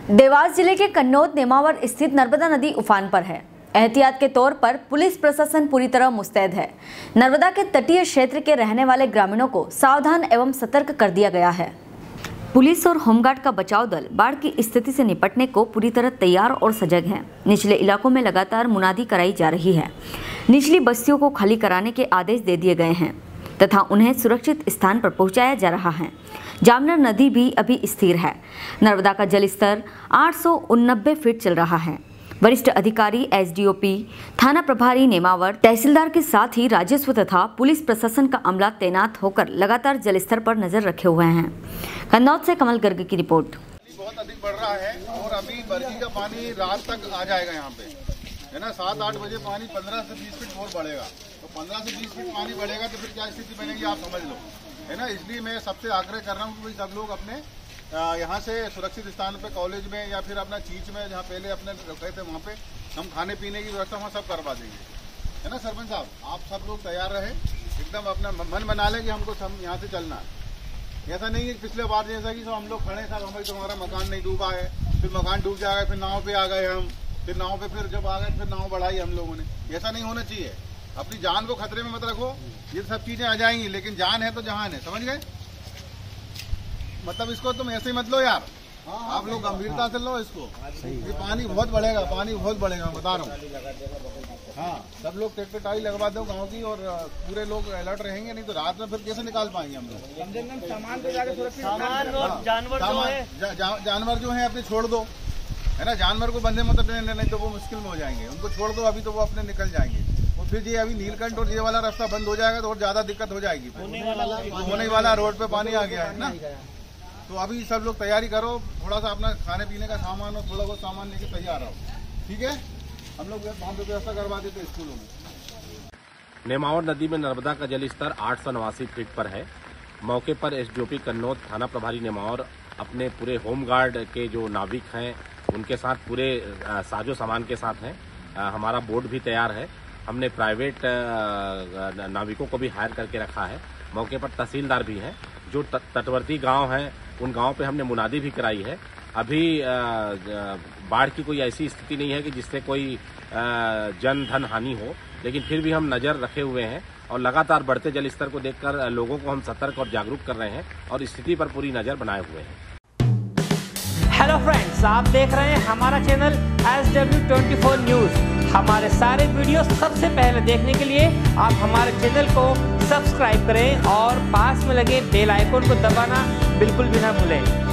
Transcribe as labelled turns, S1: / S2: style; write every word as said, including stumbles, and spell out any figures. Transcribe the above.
S1: देवास जिले के कन्नौद नेमावर स्थित नर्मदा नदी उफान पर है। एहतियात के तौर पर पुलिस प्रशासन पूरी तरह मुस्तैद है। नर्मदा के तटीय क्षेत्र के रहने वाले ग्रामीणों को सावधान एवं सतर्क कर दिया गया है। पुलिस और होमगार्ड का बचाव दल बाढ़ की स्थिति से निपटने को पूरी तरह तैयार और सजग है। निचले इलाकों में लगातार मुनादी कराई जा रही है। निचली बस्तियों को खाली कराने के आदेश दे दिए गए हैं तथा उन्हें सुरक्षित स्थान पर पहुंचाया जा रहा है। जामनर नदी भी अभी स्थिर है। नर्मदा का जलस्तर आठ सौ उननब्बे फीट चल रहा है। वरिष्ठ अधिकारी एसडीओपी, थाना प्रभारी नेमावर, तहसीलदार के साथ ही राजस्व तथा पुलिस प्रशासन का अमला तैनात होकर लगातार जलस्तर पर नजर रखे हुए हैं। कन्नौज से कमल गर्ग की रिपोर्ट।
S2: बहुत अधिक बढ़ रहा है और अभी बरगी का पानी रात तक आ जाएगा यहाँ पे, है ना। सात आठ बजे पानी पंद्रह से बीस फीट और बढ़ेगा, तो पंद्रह से बीस फीट पानी बढ़ेगा तो फिर क्या स्थिति बनेगी आप समझ लो, है ना। इसलिए मैं सबसे आग्रह कर रहा हूँ कि सब लोग अपने यहाँ से सुरक्षित स्थान पे, कॉलेज में या फिर अपना चीच में, जहाँ पहले अपने गए थे वहाँ पे हम खाने पीने की व्यवस्था वहाँ सब करवा देंगे, है ना। सरपंच साहब, आप सब लोग तैयार रहे, एकदम अपना मन बना लें कि हमको सब यहाँ से चलना है। ऐसा नहीं है पिछले बार जैसा कि सब हम लोग खड़े साहब, हमारी तो हमारा मकान नहीं डूबा है, फिर मकान डूब जाएगा, फिर नाव पे आ गए हम, फिर नाव पे फिर जब आ गए फिर नाव बढ़ाई हम लोगों ने। ऐसा नहीं होना चाहिए। अपनी जान को खतरे में मत रखो। ये सब चीजें आ जाएंगी, लेकिन जान है तो जहान है, समझ गए। मतलब इसको तुम ऐसे ही मत लो यार, आप लोग गंभीरता से लो इसको। ये पानी बहुत बढ़ेगा, पानी बहुत बढ़ेगा, मैं बता रहा हूँ। हाँ, सब लोग ट्रैक्टर टाई लगवा दो गांव की, और पूरे लोग अलर्ट रहेंगे, नहीं तो रात में फिर कैसे निकाल पाएंगे हम लोग। सामान तो जाके सुरक्षित, जानवर जो है जानवर जो है अपने छोड़ दो, है ना। जानवर को बंधे मत रहने, नहीं तो वो मुश्किल में हो जाएंगे। उनको छोड़ दो अभी, तो वो अपने निकल जाएंगे। और फिर ये अभी नीलकंठ और ये वाला रास्ता बंद हो जाएगा तो और ज्यादा दिक्कत हो जाएगी। होने वाला रोड पे पानी आ गया है ना। तो अभी सब लोग तैयारी करो, थोड़ा सा अपना खाने पीने का सामान और थोड़ा बहुत सामान लेके तैयार रहो, ठीक है। हम लोग वहाँ पे व्यवस्था करवा देते स्कूलों में।
S3: नेमावर नदी में नर्मदा का जलस्तर आठ सौ नवासी फीट पर है। मौके पर एसडीओपी कन्नौज, थाना प्रभारी नेमावर अपने पूरे होमगार्ड के जो नाविक हैं उनके साथ पूरे साजो सामान के साथ हैं। हमारा बोट भी तैयार है। हमने प्राइवेट नाविकों को भी हायर करके रखा है। मौके पर तहसीलदार भी हैं। जो तटवर्ती गांव हैं उन गांव पे हमने मुनादी भी कराई है। अभी बाढ़ की कोई ऐसी स्थिति नहीं है कि जिससे कोई जन धन हानि हो, लेकिन फिर भी हम नजर रखे हुए हैं और लगातार बढ़ते जल स्तर को देखकर लोगों को हम सतर्क और जागरूक कर रहे हैं और स्थिति पर पूरी नजर बनाए हुए हैं।
S4: हेलो फ्रेंड्स, आप देख रहे हैं हमारा channel S W twenty four news. हमारे सारे वीडियो सबसे पहले देखने के लिए आप हमारे चैनल को सब्सक्राइब करें और पास में लगे बेल आइकन को दबाना बिल्कुल भी ना भूलें।